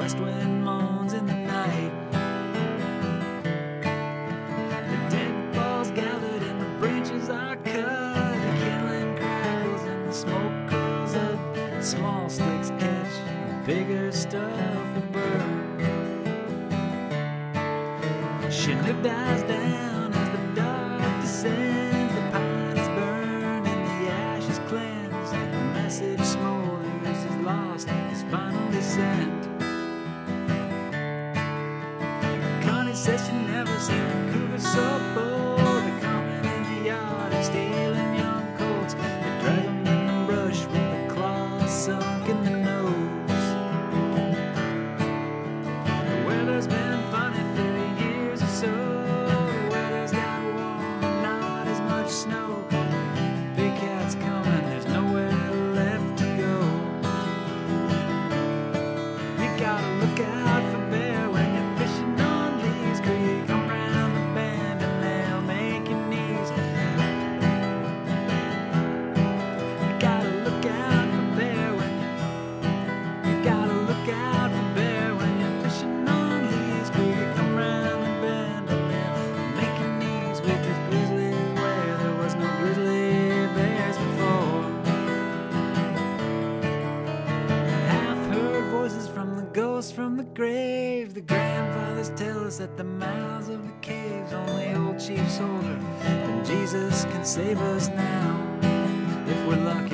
west wind moans in the night. The dead falls gathered and the branches are cut. The killing crackles and the smoke curls up. Small sticks catch, bigger stuff will burn. Chinook dies down as the dark descends. The pine is burned and the ashes cleanse. The message smolders, is lost, his final descent. Connie says she never seen a cougar so bold. They're coming in the yard and stealing young colts. They drag them in the brush with the claws sunk in the nose. The weather's been funny 30 years or so. The weather's got warm, not as much snow. Big cat's coming, there's nowhere left to go. You gotta look out for bear when you're fishing on Lee's Creek. Come round the bend and they'll make your knees. You gotta look out for bear when you gotta look out for bear when you're fishing on Lee's Creek. Come round the bend and they'll make your knees with this grizzly where there was no grizzly bears before. Half-heard voices from the ghosts from the grave. The grandfathers tell us at the mouths of the caves. Only old Chief Soldier and Jesus can save us now, if we're lucky.